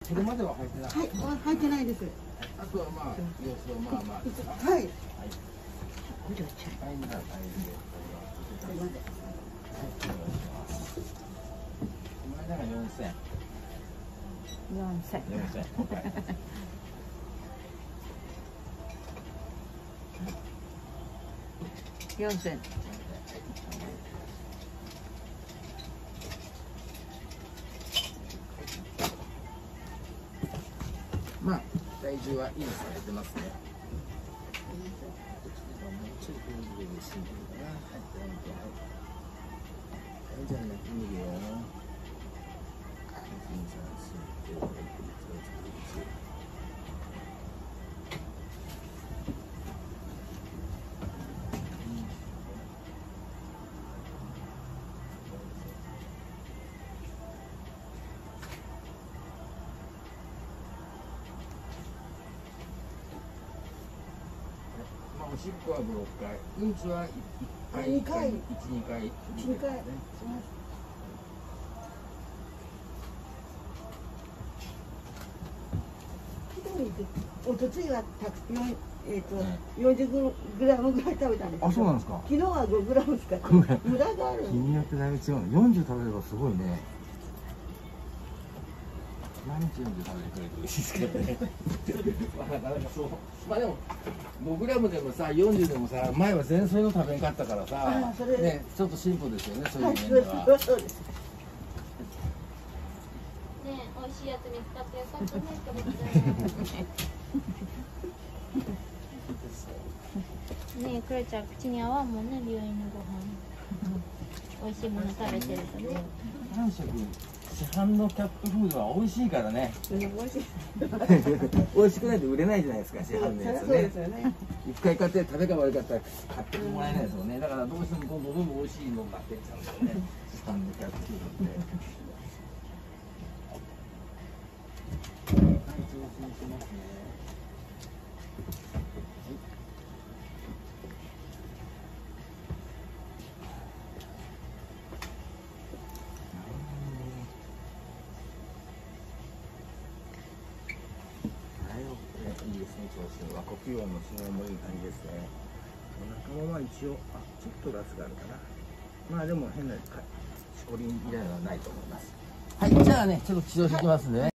これまでは履いてない。 はい、履いてないです。 あとはまあ様子をまあまあ。 はい。はい。 はい、じゃあ大変で。 すいません。 はい、お願いします。この間が4000。4000。はい。 4000。 まあ体重はいいされてますね。もうちょい上でしんどいかな。はい、はい、じゃあね、見るよ。おしっこは6回、うんちは1回、1、2回、1、2回。 おとついは40グラムぐらい食べたんです。 あ、そうなんですか。 昨日は5グラムしか。無駄がある。 日によってだいぶ違うの。40食べればすごいね。毎日40食べてくれて嬉しいですけどね。まあなかなかそう。まあでも5グラムでもさ、40でもさ、前は全それの食べんかったからさ、ね、ちょっと進歩ですよね、そういう面では。 そうです。 ね、美味しいやつ見つかってよかったねって思って。ねえ、クロちゃん口に合わんもんね、病院のご飯。美味しいもの食べてるとね。 3食市販のキャットフードは美味しいからね。 美味しい。 美味しくないと売れないじゃないですか、市販のやつね。 そうですよね。 一回買って食べが悪かったら買ってもらえないですもんね。だからどうしてもどんどん美味しいのになってっちゃうんですよね。市販のキャットフードって。はい、調整しますね。いいですね、調子は呼吸音の信号もいい感じですね。お腹もまあ一応、ちょっとガスがあるかな。まあでも変なしこりみたいなのはないと思います。はい、じゃあね、ちょっと治療してきますね。